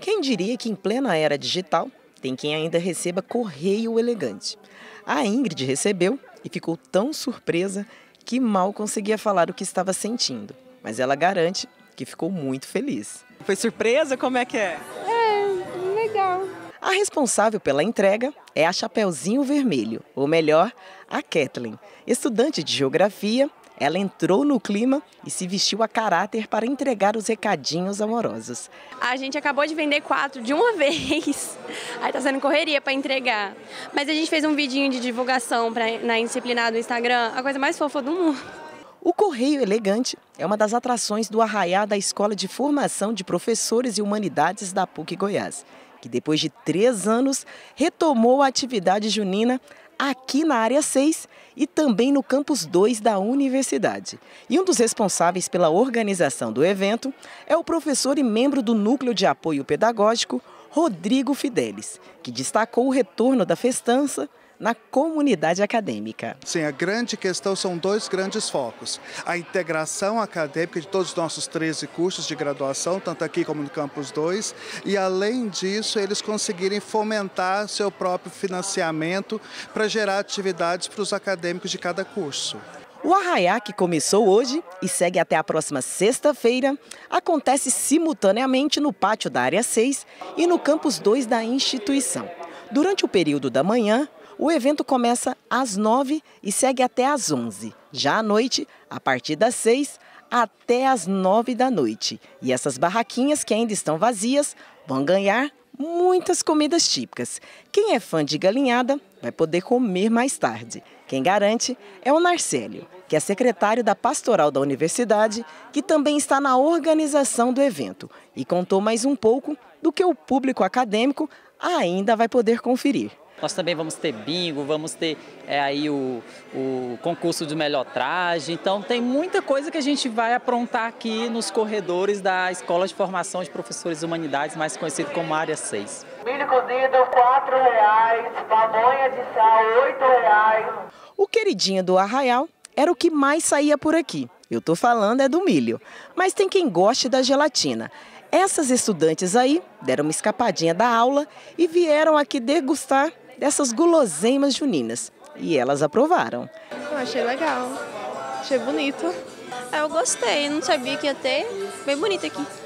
Quem diria que em plena era digital tem quem ainda receba correio elegante. A Ingrid recebeu e ficou tão surpresa que mal conseguia falar o que estava sentindo. Mas ela garante que ficou muito feliz. Foi surpresa? Como é que é? É, legal. A responsável pela entrega é a Chapeuzinho Vermelho, ou melhor, a Kathleen. Estudante de geografia, ela entrou no clima e se vestiu a caráter para entregar os recadinhos amorosos. A gente acabou de vender 4 de uma vez, aí tá sendo correria para entregar. Mas a gente fez um vidinho de divulgação na Indisciplinado no Instagram, a coisa mais fofa do mundo. O Correio Elegante é uma das atrações do Arraiá da Escola de Formação de Professores e Humanidades da PUC Goiás, que depois de 3 anos retomou a atividade junina aqui na área 6 e também no campus 2 da universidade. E um dos responsáveis pela organização do evento é o professor e membro do Núcleo de Apoio Pedagógico, Rodrigo Fidelis, que destacou o retorno da festança na comunidade acadêmica. Sim, a grande questão são 2 grandes focos. A integração acadêmica de todos os nossos 13 cursos de graduação, tanto aqui como no Campus 2, e além disso, eles conseguirem fomentar seu próprio financiamento para gerar atividades para os acadêmicos de cada curso. O Arraiá, que começou hoje e segue até a próxima sexta-feira, acontece simultaneamente no pátio da área 6 e no Campus 2 da instituição. Durante o período da manhã, o evento começa às 9 e segue até às 11. Já à noite, a partir das 6 até às 9 da noite. E essas barraquinhas que ainda estão vazias vão ganhar muitas comidas típicas. Quem é fã de galinhada vai poder comer mais tarde. Quem garante é o Narcélio, que é secretário da Pastoral da Universidade, que também está na organização do evento e contou mais um pouco do que o público acadêmico ainda vai poder conferir. Nós também vamos ter bingo, vamos ter aí o concurso de melhor traje. Então tem muita coisa que a gente vai aprontar aqui nos corredores da Escola de Formação de Professores de Humanidades, mais conhecido como Área 6. Milho cozido, R$4, pamonha de sal, R$8. O queridinho do Arraial era o que mais saía por aqui. Eu tô falando é do milho, mas tem quem goste da gelatina. Essas estudantes aí deram uma escapadinha da aula e vieram aqui degustar dessas guloseimas juninas. E elas aprovaram. Eu achei legal, achei bonito. Eu gostei, não sabia que ia ter, bem bonito aqui.